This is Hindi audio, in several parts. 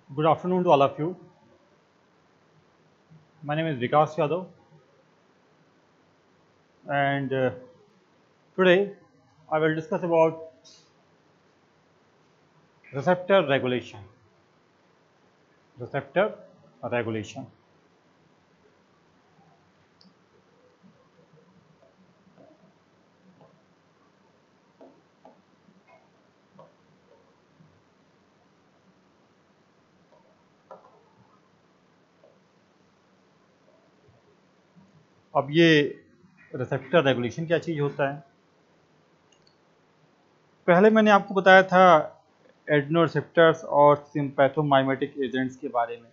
Good afternoon to all of you. My name is Vikas Yadav, and today I will discuss about receptor regulation. Receptor regulation. अब ये रिसेप्टर रेगुलेशन क्या चीज़ होता है? पहले मैंने आपको बताया था एड्रेनोरिसेप्टर्स और सिम्पैथोमाइमेटिक एजेंट्स के बारे में,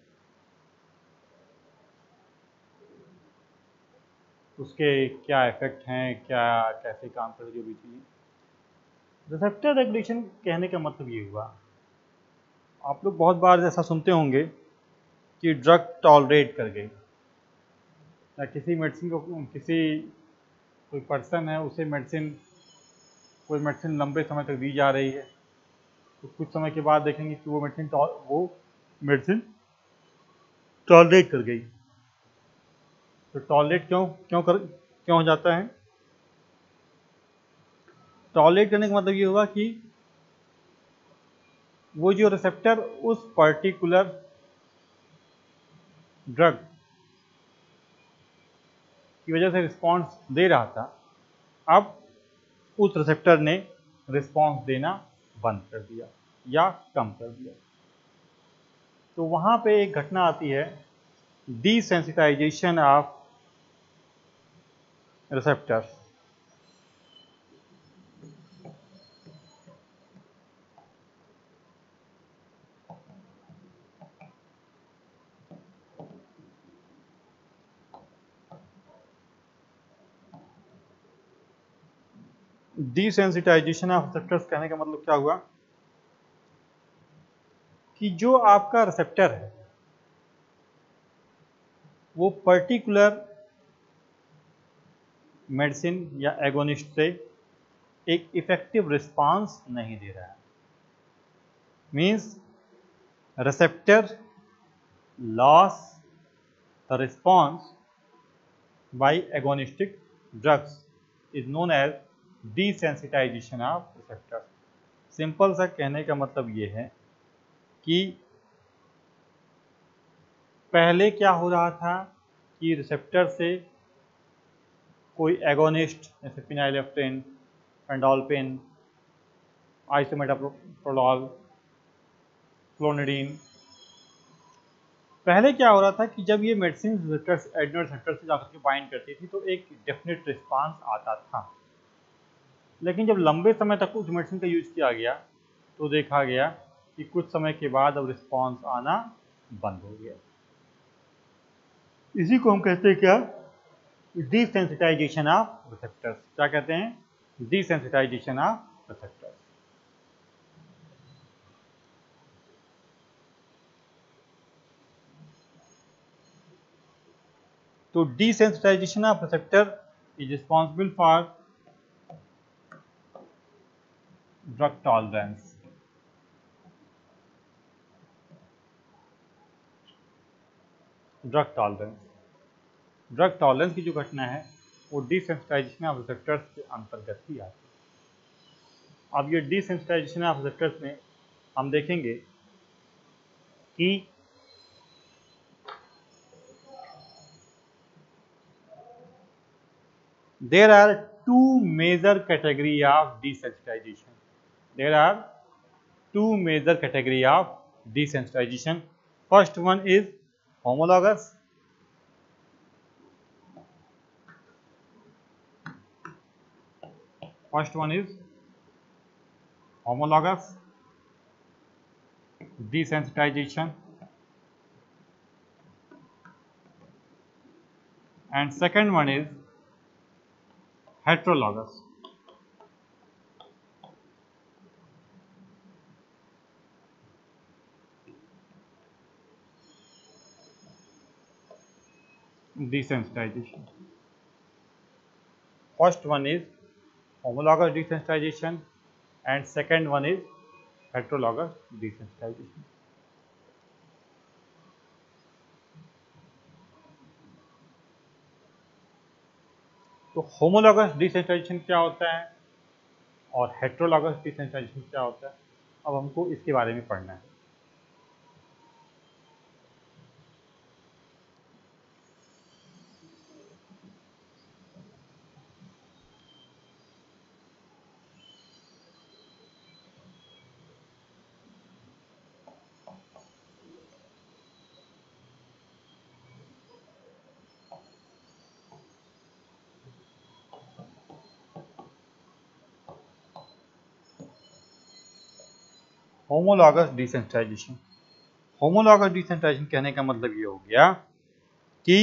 उसके क्या इफेक्ट हैं, क्या कैसे काम करते, जो भी चीज़ें। रिसेप्टर रेगुलेशन कहने का मतलब ये हुआ, आप लोग बहुत बार ऐसा सुनते होंगे कि ड्रग टॉलरेट कर गई, या किसी मेडिसिन को कोई पर्सन है, उसे कोई मेडिसिन लंबे समय तक दी जा रही है, तो कुछ समय के बाद देखेंगे कि वो मेडिसिन टॉलरेट कर गई। तो टॉलरेट क्यों हो जाता है? टॉलरेट करने का मतलब ये हुआ कि वो जो रिसेप्टर उस पर्टिकुलर ड्रग की वजह से रिस्पॉन्स दे रहा था, अब उस रिसेप्टर ने रिस्पॉन्स देना बंद कर दिया या कम कर दिया। तो वहाँ पे एक घटना आती है, desensitization of receptors. Desensitization of receptors कहने का मतलब क्या हुआ कि जो आपका रिसेप्टर है वो पर्टिकुलर मेडिसिन या एगोनिस्ट से एक इफेक्टिव रिस्पांस नहीं दे रहा है। Means receptor loss the response by agonistic drugs is known as desensitization of receptor. Simple सा कहने का मतलब ये है कि पहले क्या हो रहा था कि रिसेप्टर से कोई एगोनिस्ट जैसे फिनाइलेफ्टिन, पेंडोल्फिन, आइसोमेटाप्रोलॉल, क्लोनिडीन, पहले क्या हो रहा था कि जब ये मेडिसिन एड्रेनोरिसेप्टर से जाकर के बाइंड करती थी तो एक डेफिनेट रिस्पांस आता था, लेकिन जब लंबे समय तक उस मेडिसिन का यूज किया गया तो देखा गया कि कुछ समय के बाद अब रिस्पांस आना बंद हो गया। इसी को हम कहते हैं क्या? Desensitization of receptors. क्या कहते हैं? Desensitization of receptors. तो desensitization of receptor is responsible for drug tolerance. Drug tolerance की जो घटना है वो डिसेंसिटाइजेशन ऑफ रिसेप्टर्स के अंतर्गत ही आती है। अब ये डिसेंसिटाइजेशन ऑफ रिसेप्टर्स में हम देखेंगे कि there are two major category of desensitization. There are two major category of desensitization. First one is homologous. First one is homologous desensitization, and second one is heterologous. Desensitization. First one is homologous desensitization and second one is heterologous desensitization. तो होमोलॉगस डिसेंट्राइजेशन क्या होता है और हेट्रोलॉगस डिसेंट्राइजेशन क्या होता है, अब हमको इसके बारे में पढ़ना है। होमोलॉगस डिसेंट्राइजेशन, होमोलॉगस डिसेंट्राइजेशन कहने का मतलब ये हो गया कि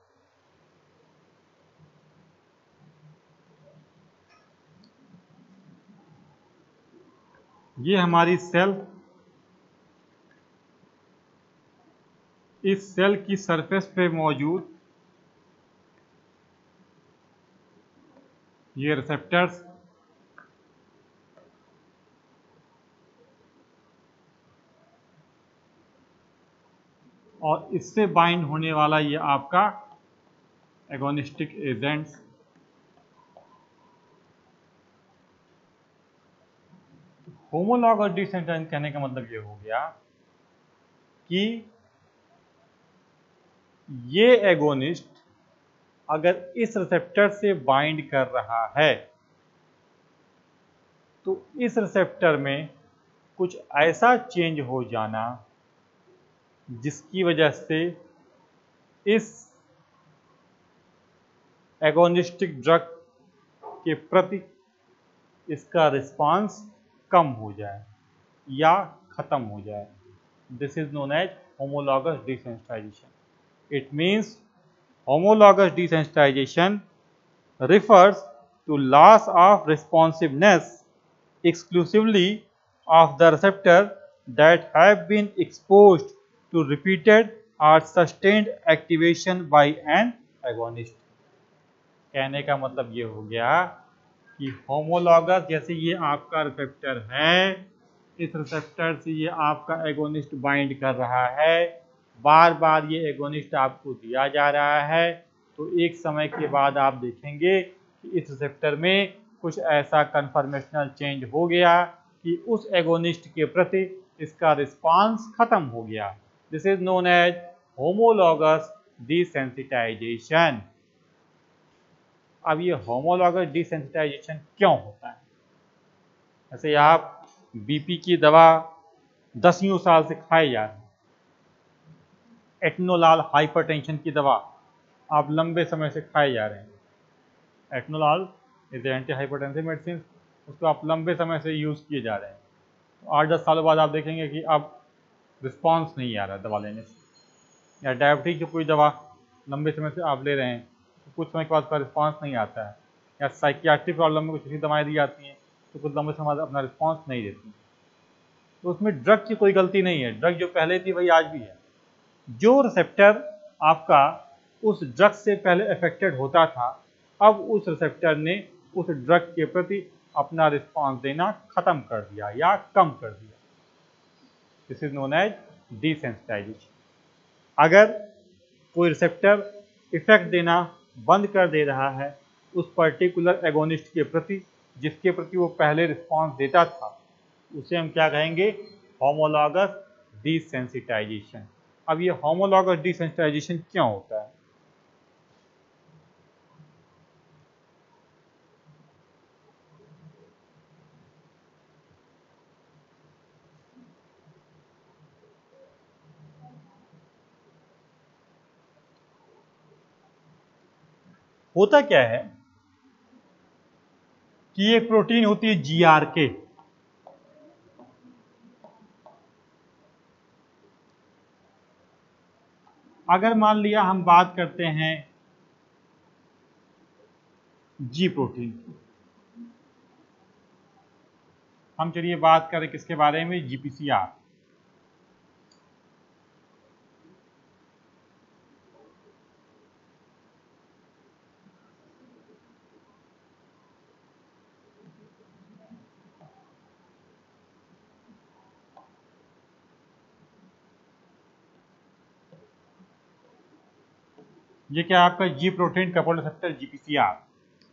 ये हमारी सेल, इस सेल की सरफेस पे मौजूद ये रिसेप्टर्स और इससे बाइंड होने वाला ये आपका एगोनिस्टिक एजेंट्स होमोलॉगस डिसेंट्राइजेशन कहने का मतलब ये हो गया कि ये एगोनिस्ट अगर इस रिसेप्टर से बाइंड कर रहा है तो इस रिसेप्टर में कुछ ऐसा चेंज हो जाना जिसकी वजह से इस एगोनिस्टिक ड्रग के प्रति इसका रिस्पांस कम हो जाए या खत्म हो जाए। This is known as homologous desensitization. It means homologous desensitization refers to loss of responsiveness exclusively of the receptor that have been exposed to repeated or sustained activation by an agonist। कहने का मतलब ये हो गया कि होमोलॉगस, जैसे ये आपका रिसेप्टर है, इस रिसेप्टर से ये आपका एगोनिस्ट बाइंड कर रहा है, बार बार ये एगोनिस्ट आपको दिया जा रहा है, तो एक समय के बाद आप देखेंगे कि इस रिसेप्टर में कुछ ऐसा कन्फर्मेशनल चेंज हो गया कि उस एगोनिस्ट के प्रति इसका रिस्पांस खत्म हो गया। This is known as homologous desensitization. अब ये होमोलॉगस डिसेंसिटाइजेशन क्यों होता है? जैसे आप बीपी की दवा 10 साल से खाए जा रहे हैं, एटनोलाल हाइपरटेंशन की दवा आप लंबे समय से खाए जा रहे हैं, atenolol is anti hypertensive medicine, उसको आप लंबे समय से यूज़ किए जा रहे हैं, तो 8-10 सालों बाद आप देखेंगे कि अब रिस्पांस नहीं आ रहा दवा लेने से। या डायबिटीज की कोई दवा लंबे समय से आप ले रहे हैं, तो कुछ समय के बाद उसका रिस्पांस नहीं आता है। या साइकियाट्रिक प्रॉब्लम में कुछ ऐसी दवाएँ दी जाती हैं तो कुछ लंबे समय बाद अपना रिस्पांस नहीं देती, तो उसमें ड्रग की कोई गलती नहीं है, ड्रग जो पहले थी वही आज भी है। जो रिसेप्टर आपका उस ड्रग से पहले अफेक्टेड होता था, अब उस रिसेप्टर ने उस ड्रग के प्रति अपना रिस्पांस देना खत्म कर दिया या कम कर दिया। This is known as desensitization. अगर कोई रिसेप्टर इफेक्ट देना बंद कर दे रहा है उस पर्टिकुलर एगोनिस्ट के प्रति जिसके प्रति वो पहले रिस्पांस देता था, उसे हम क्या कहेंगे? Homologous desensitization. अब ये होमोलॉगस डिसेंसिटाइजेशन क्यों होता है? होता क्या है कि एक प्रोटीन होती है GRK, अगर मान लिया हम बात करते हैं जी प्रोटीन की, हम चलिए बात करें किसके बारे में? GPCR। ये क्या आपका G protein couple receptor GPCR।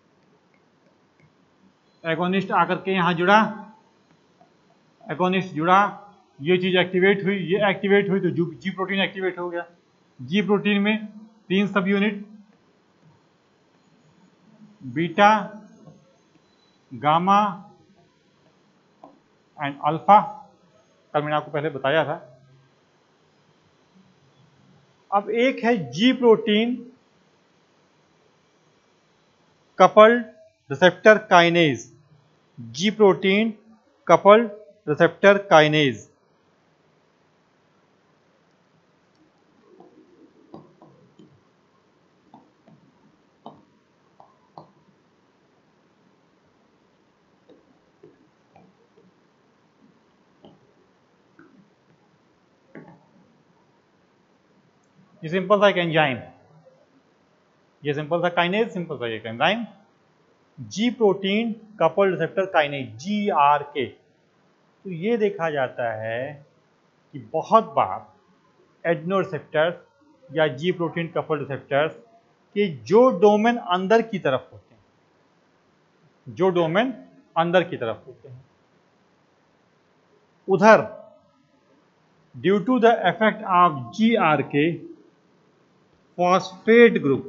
Agonist आकर के यहाँ जुड़ा, एगोनिस्ट जुड़ा, ये चीज एक्टिवेट हुई, ये एक्टिवेट हुई, तो जी प्रोटीन एक्टिवेट हो गया। जी प्रोटीन में 3 subunit, beta, gamma and alpha, कल मैंने आपको पहले बताया था। अब एक है G protein coupled receptor kinase, G protein coupled receptor kinase. ये सिंपल सा एक एंजाइम, ये सिंपल सा काइनेज, सिंपल सा एक enzyme, G protein coupled receptor kinase, GRK। तो ये देखा जाता है कि बहुत बार एडेनो रिसेप्टर्स या जी प्रोटीन कपल्ड रिसेप्टर्स के जो डोमेन अंदर की तरफ होते हैं, जो डोमेन अंदर की तरफ होते हैं, उधर due to the effect of GRK phosphate group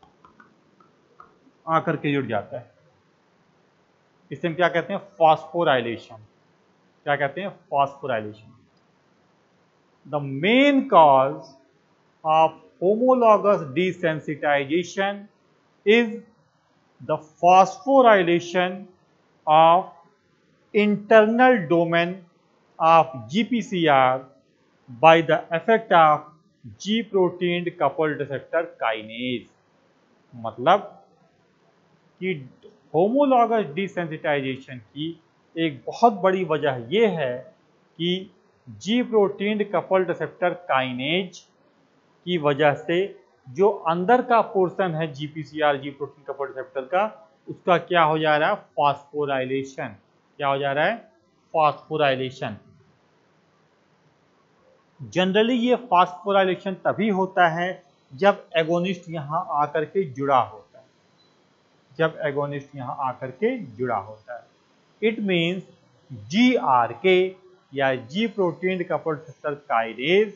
आकर के जुड़ जाता है। इसे हम क्या कहते हैं? फॉस्फोराइलेशन। क्या कहते हैं? Phosphorylation. The main cause of homologous desensitization is the phosphorylation of internal domain of GPCR by the effect of G protein coupled receptor kinase। मतलब कि होमोलॉगस डिसेंसिटाइजेशन की एक बहुत बड़ी वजह यह है कि G protein coupled receptor kinase की वजह से जो अंदर का पोर्शन है GPCR, G protein coupled receptor का, उसका क्या हो जा रहा है? फॉस्फोराइलेशन। क्या हो जा रहा है? फॉस्फोराइलेशन। जनरली ये फॉस्फोराइलेशन तभी होता है जब एगोनिस्ट यहां आकर के जुड़ा होता है, जब एगोनिस्ट यहां आकर के जुड़ा होता है। इट मीन्स GRK या G protein coupled receptor kinase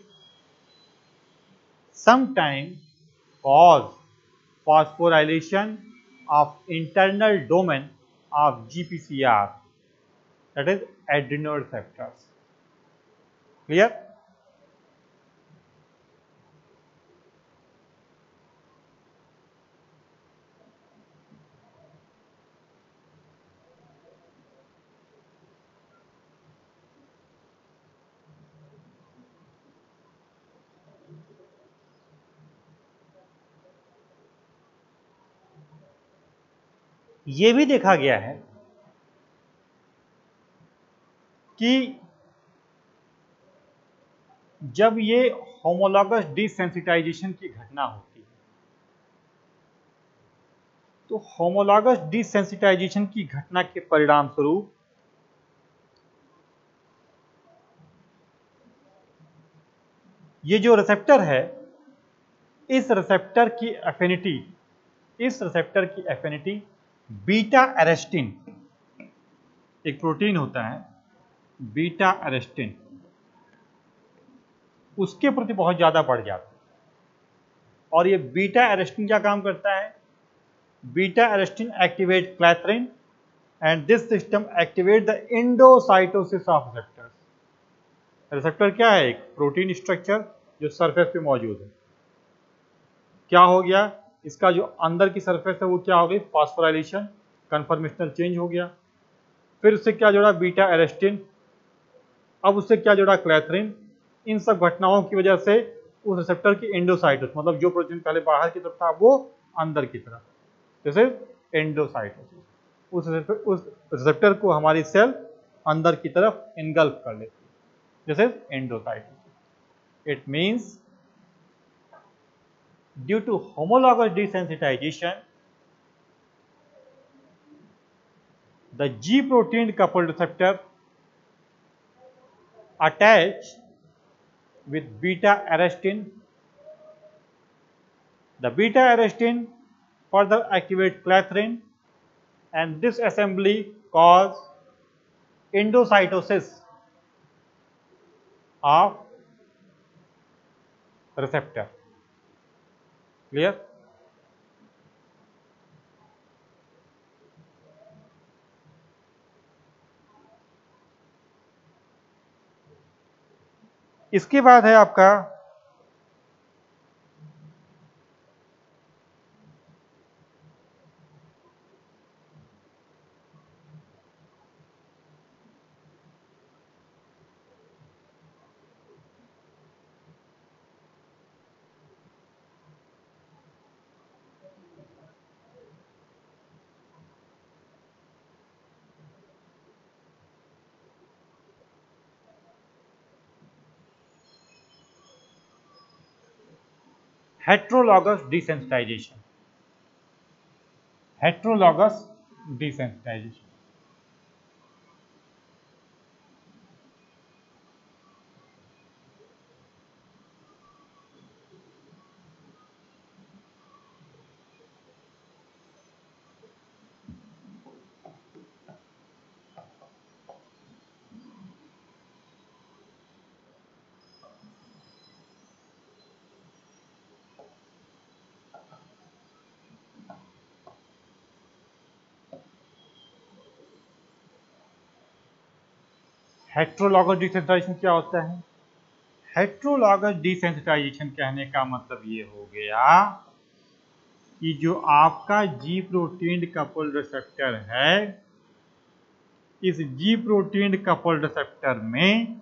sometimes cause phosphorylation of internal domain of GPCR, that is adrenoreceptors। Clear? ये भी देखा गया है कि जब ये होमोलॉगस डिसेंसिटाइजेशन की घटना होती है, तो होमोलॉगस डिसेंसिटाइजेशन की घटना के परिणाम स्वरूप ये जो रिसेप्टर है, इस रिसेप्टर की एफिनिटी, इस रिसेप्टर की एफिनिटी बीटा एरेस्टिन, एक प्रोटीन होता है बीटा एरेस्टिन, उसके प्रति बहुत ज्यादा बढ़ जाता है। और ये बीटा एरेस्टिन क्या काम करता है? Beta arrestin activate clathrin and this system activate the endocytosis of receptors. Receptor क्या है? एक प्रोटीन स्ट्रक्चर जो सरफेस पे मौजूद है। क्या हो गया? इसका जो अंदर की सरफेस है वो क्या हो गई? फॉस्फोराइलेशन, कन्फर्मेशनल चेंज हो गया। फिर उससे क्या जुड़ा? Beta arrestin. अब उससे क्या जुड़ा? क्लैथरिन। इन सब घटनाओं की वजह से उस रिसेप्टर की एंडोसाइटोसिस, मतलब जो प्रोटीन पहले बाहर की तरफ था वो अंदर की तरफ, जैसे एंडोसाइटोसिस, उस रिसेप्टर को हमारी सेल अंदर की तरफ इनगल्फ कर लेती है, जैसे endocytosis. It means due to homologous desensitization the G protein coupled receptor attach with beta arrestin. The beta arrestin further activate clathrin and this assembly cause endocytosis of receptor. Clear? इसके बाद है आपका heterologous desensitization. Heterologous desensitization. Heterologous desensitization क्या होता है? हेट्रोलॉगस डिसेंसिटाइजेशन कहने का मतलब ये हो गया कि जो आपका जी प्रोटीन कपल्ड रिसेप्टर है, इस जी प्रोटीन कपल्ड रिसेप्टर में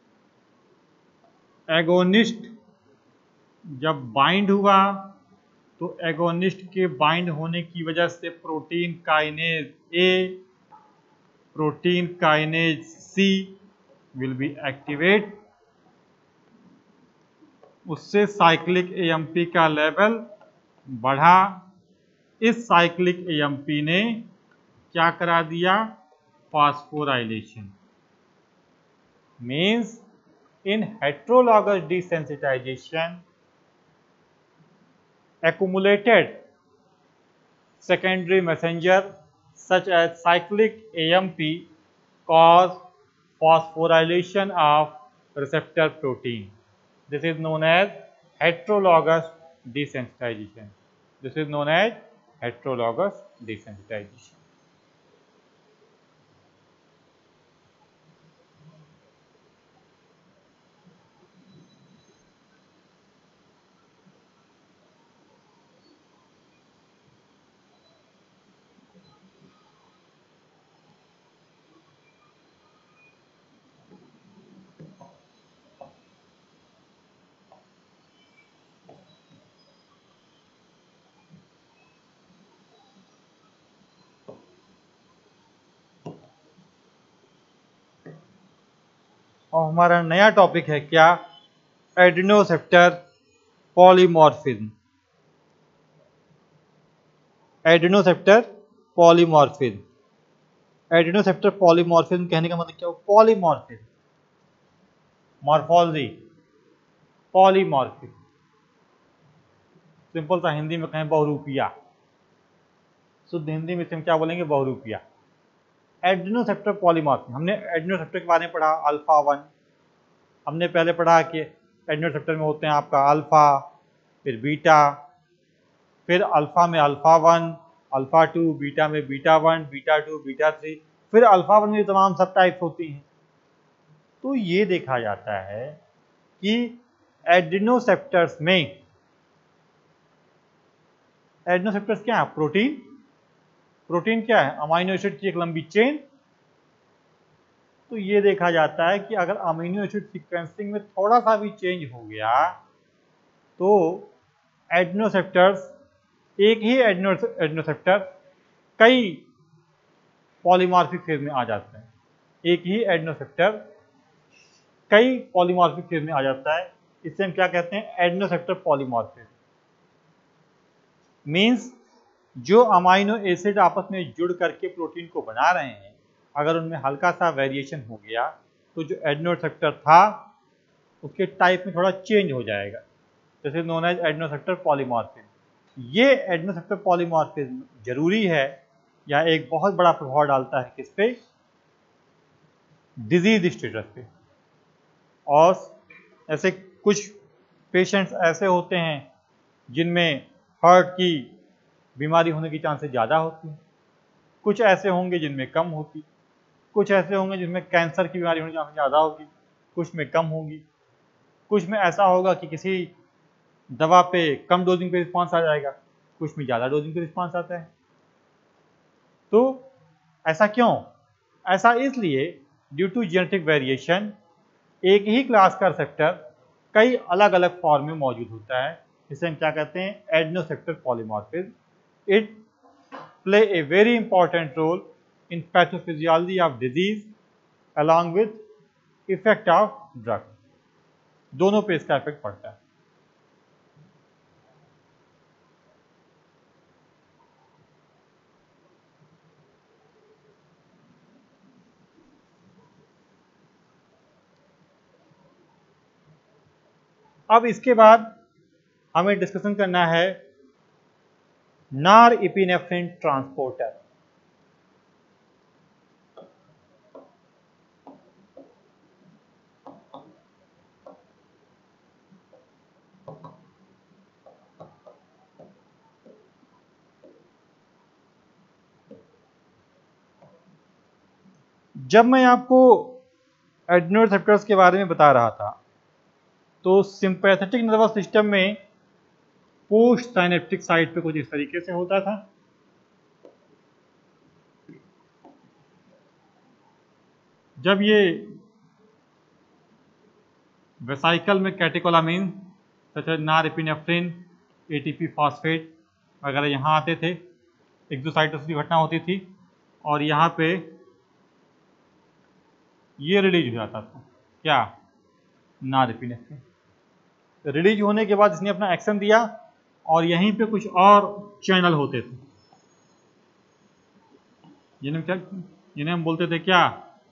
एगोनिस्ट जब बाइंड हुआ तो एगोनिस्ट के बाइंड होने की वजह से protein kinase A, protein kinase C will be activate, उससे साइक्लिक एएमपी का लेवल बढ़ा। इस साइक्लिक एएमपी ने क्या करा दिया? Phosphorylation. Means in heterologous desensitization accumulated secondary messenger such as cyclic AMP cause phosphorylation of receptor protein. This is known as heterologous desensitization. This is known as heterologous desensitization. और हमारा नया टॉपिक है क्या? Adrenoceptor polymorphism. Adrenoceptor polymorphism. Adrenoceptor polymorphism कहने का मतलब क्या? Polymorphism, morphology, polymorphism. सिंपल सा हिंदी में कहें बहुरूपिया, शुद्ध हिंदी में हम क्या बोलेंगे? बहुरूपिया। एड्रेनोसेप्टर पॉलीमॉर्फिज्म, हमने एड्रेनोसेप्टर के बारे में पढ़ा अल्फा 1। हमने पहले पढ़ा कि एड्रेनोसेप्टर में होते हैं आपका अल्फा, फिर बीटा, फिर अल्फा में अल्फा 1, अल्फा 2, बीटा में बीटा 1, बीटा 2, बीटा 3, फिर अल्फा 1 में तमाम सब टाइप्स होती हैं। तो ये देखा जाता है कि एड्रेनोसेप्टर्स में, एड्रेनोसेप्टर्स क्या है? प्रोटीन। प्रोटीन क्या है? अमीनो एसिड की एक लंबी चेन। तो ये देखा जाता है कि अगर अमीनो एसिड सीक्वेंसिंग में थोड़ा सा भी चेंज हो गया तो एड्रेनोसेप्टर्स, एक ही एड्रेनोसेप्टर कई पॉलीमॉर्फिक फेज में आ जाता है। एक ही एड्रेनोसेप्टर कई पॉलीमॉर्फिक फेज में आ जाता है। इससे हम क्या कहते हैं? Adrenoceptor polymorphism. मीन्स जो अमीनो एसिड आपस में जुड़ करके प्रोटीन को बना रहे हैं, अगर उनमें हल्का सा वेरिएशन हो गया तो जो एड्रेनोसेप्टर था उसके टाइप में थोड़ा चेंज हो जाएगा। This is known as adrenoceptor polymorphism. ये एड्रेनोसेप्टर पॉलीमॉर्फिज्म जरूरी है यह एक बहुत बड़ा प्रभाव डालता है किस पे? डिजीज स्टेटस पे। और ऐसे कुछ पेशेंट्स ऐसे होते हैं जिनमें हार्ट की बीमारी होने की चांसेस ज़्यादा होती हैं, कुछ ऐसे होंगे जिनमें कम होती, कुछ ऐसे होंगे जिनमें कैंसर की बीमारी होने की चांसेस ज़्यादा होगी, कुछ में कम होगी, कुछ में ऐसा होगा कि किसी दवा पे कम डोजिंग पे रिस्पांस आ जाएगा, कुछ में ज़्यादा डोजिंग पे रिस्पांस आता है। तो ऐसा क्यों? ऐसा इसलिए ड्यू टू जेनेटिक वेरिएशन एक ही क्लास का रिसेप्टर कई अलग अलग फॉर्म में मौजूद होता है, जिसे हम क्या कहते हैं? Adrenoceptor polymorphism. It play a very important role in pathophysiology of disease along with effect of drug. दोनों पे इसका इफेक्ट पड़ता है। अब इसके बाद हमें डिस्कशन करना है नॉरएपिनेफ्रिन ट्रांसपोर्टर। जब मैं आपको एड्रेनोरिसेप्टर्स के बारे में बता रहा था तो सिंपैथेटिक नर्वस सिस्टम में पोस्ट साइनेप्टिक साइट पे कुछ इस तरीके से होता था। जब ये वेसाइकल में catecholamine such norepinephrine, ATP phosphate वगैरह यहाँ आते थे, एक्सोसाइटोसिस की घटना होती थी और यहाँ पे ये रिलीज हो जाता था। क्या? नॉरएपिनेफ्रिन। रिलीज होने के बाद इसने अपना एक्शन दिया और यहीं पे कुछ और चैनल होते थे जिन्हें हम बोलते थे क्या?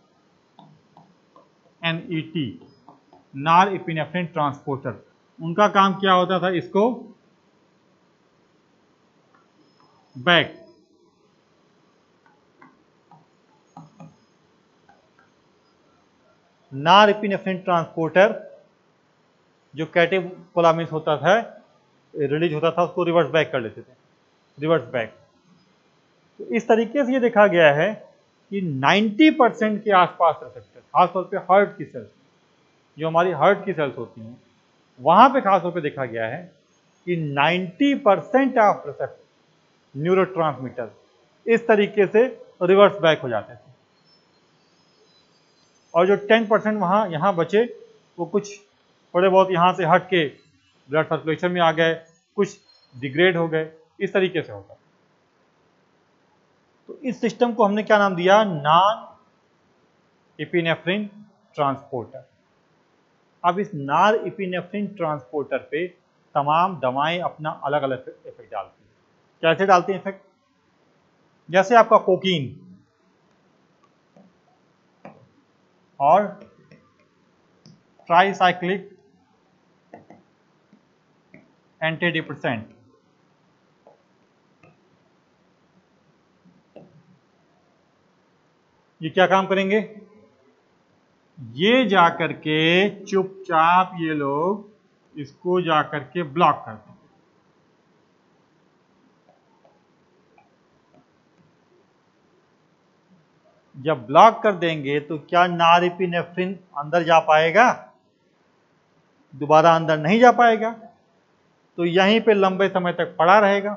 NET, norepinephrine transporter. उनका काम क्या होता था? इसको बैक नॉरएपिनेफ्रिन ट्रांसपोर्टर जो कैटेकोलामिन होता था, रिलीज होता था, उसको रिवर्स बैक कर लेते थे, रिवर्स बैक। तो इस तरीके से ये देखा गया है कि 90% के आसपास रिसेप्टर, खासतौर पे हार्ट की सेल्स, जो हमारी हार्ट की सेल्स होती हैं, वहां पे खासतौर पे देखा गया है कि 90% ऑफ रिसेप्टर न्यूरोट्रांसमीटर इस तरीके से रिवर्स बैक हो जाते थे और जो 10% वहाँ यहाँ बचे वो कुछ थोड़े बहुत यहाँ से हट के ब्लड सर्कुलेशन में आ गए, कुछ डिग्रेड हो गए, इस तरीके से होता। तो इस सिस्टम को हमने क्या नाम दिया? Norepinephrine transporter. अब इस नॉरएपिनेफ्रिन ट्रांसपोर्टर पे तमाम दवाएं अपना अलग अलग इफेक्ट डालती हैं। कैसे डालती हैं इफेक्ट? जैसे आपका कोकीन और ट्राइसाइक्लिक एंटीडिप्रेसेंट, ये क्या काम करेंगे? ये जाकर के चुपचाप ये लोग इसको जाकर के ब्लॉक करते हैं। जब ब्लॉक कर देंगे तो क्या नॉरएपिनेफ्रिन अंदर जा पाएगा? दोबारा अंदर नहीं जा पाएगा, तो यहीं पे लंबे समय तक पड़ा रहेगा।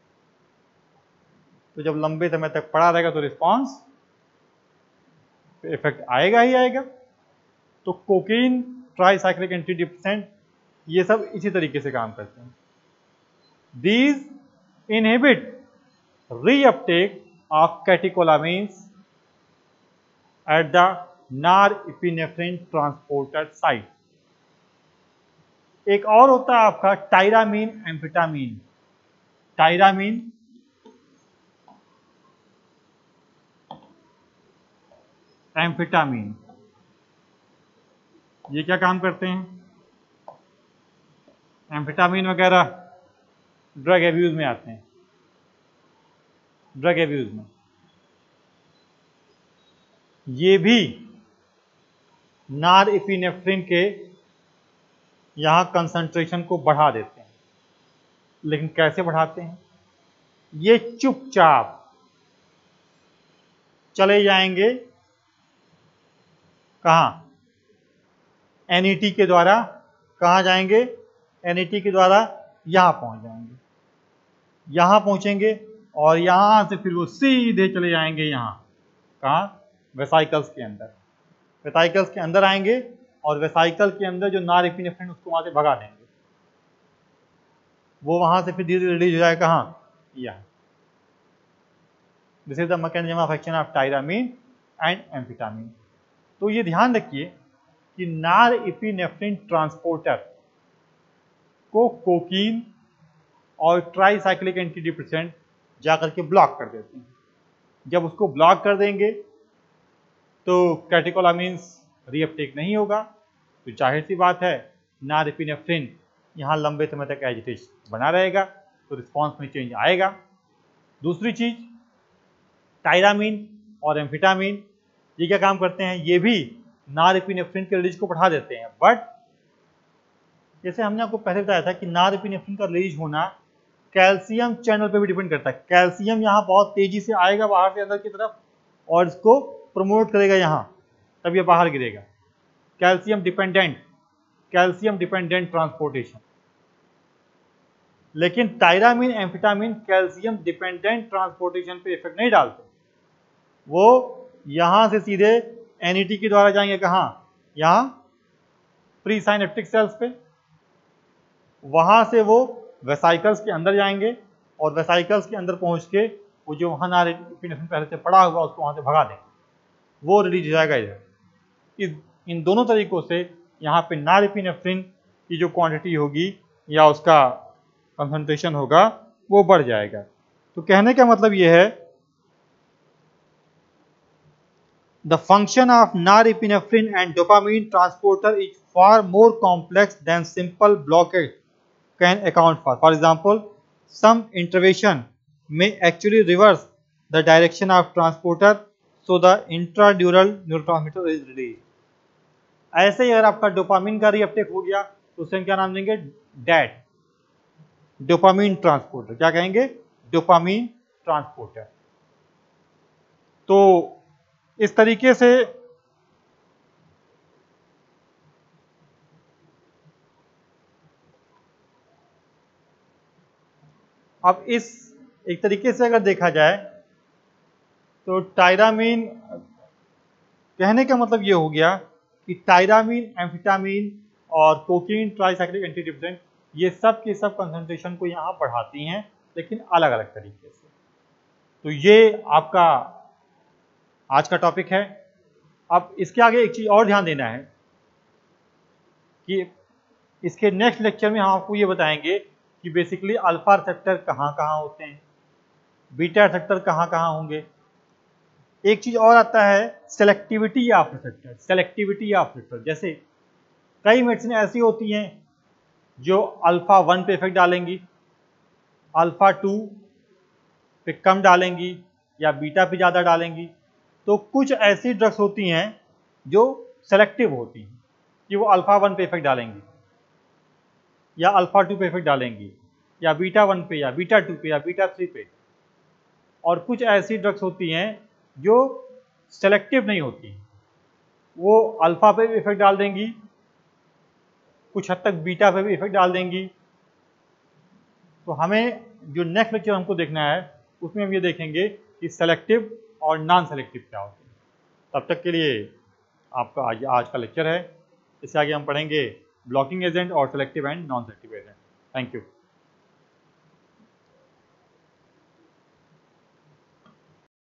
तो जब लंबे समय तक पड़ा रहेगा तो रिस्पांस इफेक्ट आएगा ही आएगा। तो कोकीन, ट्राइसाइक्लिक एंटीडिप्रेसेंट, ये सब इसी तरीके से काम करते हैं। These inhibit reuptake of catecholamines at the norepinephrine transporter site. एक और होता है आपका टायरामीन एम्फेटामीन। टायरामीन एम्फेटामीन, ये क्या काम करते हैं? एम्फेटामीन वगैरह ड्रग एब्यूज में आते हैं, ड्रग एब्यूज में। ये भी नॉरएपिनेफ्रिन के यहाँ कंसंट्रेशन को बढ़ा देते हैं। लेकिन कैसे बढ़ाते हैं? ये चुपचाप चले जाएंगे कहाँ? एनईटी के द्वारा। कहाँ जाएंगे? एनईटी के द्वारा यहाँ पहुंच जाएंगे। यहाँ पहुंचेंगे और यहाँ से फिर वो सीधे चले जाएंगे यहाँ। कहाँ? वेसाइकल्स के अंदर। वेसाइकल्स के अंदर आएंगे और वेसाइकल के अंदर जो नॉरएपिनेफ्रिन उसको वहां से भगा देंगे। वो वहां से फिर धीरे धीरे रिलीज हो जाएगा कहाँ? यहाँ। This is the mechanism of action of tyramine and amphetamine. तो ये ध्यान रखिए कि नॉरएपिनेफ्रिन ट्रांसपोर्टर को कोकीन और ट्राइसाइक्लिक एंटीडिप्रेसेंट जाकर के ब्लॉक कर देते हैं। जब उसको ब्लॉक कर देंगे तो कैटेकोलामीन्स रीअपटेक नहीं होगा, तो जाहिर सी बात है नॉरएपिनेफ्रिन यहाँ लंबे समय तक एज इट इज बना रहेगा, तो रिस्पॉन्स में चेंज आएगा। दूसरी चीज, टायरामीन और एम्फेटामिन ये क्या काम करते हैं? ये भी नॉरएपिनेफ्रिन के रिलीज को बढ़ा देते हैं। बट जैसे हमने आपको पहले बताया था कि नॉरएपिनेफ्रिन का रिलीज होना कैल्शियम चैनल पे भी डिपेंड करता है। कैल्शियम यहाँ बहुत तेजी से आएगा बाहर से अंदर की तरफ और इसको प्रमोट करेगा यहाँ, तब ये बाहर गिरेगा। Calcium dependent transportation. लेकिन tyramine amphetamine calcium dependent transportation पे इफेक्ट नहीं डालते। वो यहां से सीधे एनईटी के द्वारा जाएंगे कहाँ? यहाँ प्री साइनेप्टिक सेल्स पे। वहां से वो वेसाइकल्स के अंदर जाएंगे और वेसाइकल्स के अंदर पहुंच के वो जो वहां नॉरएपिनेफ्रिन पहले से पड़ा हुआ उसको वहां से भगा देंगे, वो रिलीज हो जाएगा इधर। इन दोनों तरीकों से यहाँ पे नॉरएपिनेफ्रिन की जो क्वांटिटी होगी या उसका कंसंट्रेशन होगा वो बढ़ जाएगा। तो कहने का मतलब ये है, the function of norepinephrine and dopamine transporter is far more complex than simple blockade can account for. For example, some intervention may actually reverse the direction of transporter, so the intradural neurotransmitter is released. ऐसे ही अगर आपका डोपामिन का रीअपटेक हो गया तो उसे हम क्या नाम देंगे? DAT, dopamine transporter. क्या कहेंगे? Dopamine transporter. तो इस तरीके से अब इस एक तरीके से अगर देखा जाए तो टायरामीन, कहने का मतलब ये हो गया कि टायरामीन, एम्फेटामिन और कोकीन ट्राइसाइक्लिक एंटीडिप्रेसेंट ये सब के सब कंसंट्रेशन को यहाँ बढ़ाती हैं, लेकिन अलग अलग तरीके से। तो ये आपका आज का टॉपिक है। अब इसके आगे एक चीज और ध्यान देना है कि इसके नेक्स्ट लेक्चर में हम आपको ये बताएंगे कि बेसिकली अल्फा रिसेप्टर कहाँ कहाँ होते हैं, बीटा रिसेप्टर कहाँ कहाँ होंगे। एक चीज और आता है selectivity of receptor. Selectivity of receptor, जैसे कई मेडिसिन ऐसी होती हैं जो अल्फा 1 पे इफेक्ट डालेंगी, अल्फा 2 पे कम डालेंगी या बीटा पे ज़्यादा डालेंगी। तो कुछ ऐसी ड्रग्स होती हैं जो सेलेक्टिव होती हैं कि वो अल्फा 1 पे इफेक्ट डालेंगी या अल्फा 2 पे इफेक्ट डालेंगी या बीटा 1 पे या बीटा 2 पे या बीटा 3 पे। और कुछ ऐसी ड्रग्स होती हैं जो सेलेक्टिव नहीं होती, वो अल्फा पे भी इफेक्ट डाल देंगी, कुछ हद तक बीटा पे भी इफेक्ट डाल देंगी। तो हमें जो नेक्स्ट लेक्चर हमको देखना है उसमें हम ये देखेंगे कि सेलेक्टिव और नॉन सेलेक्टिव क्या होते हैं। तब तक के लिए आपका आज का लेक्चर है। इससे आगे हम पढ़ेंगे ब्लॉकिंग एजेंट और selective and non selective agent. Thank you.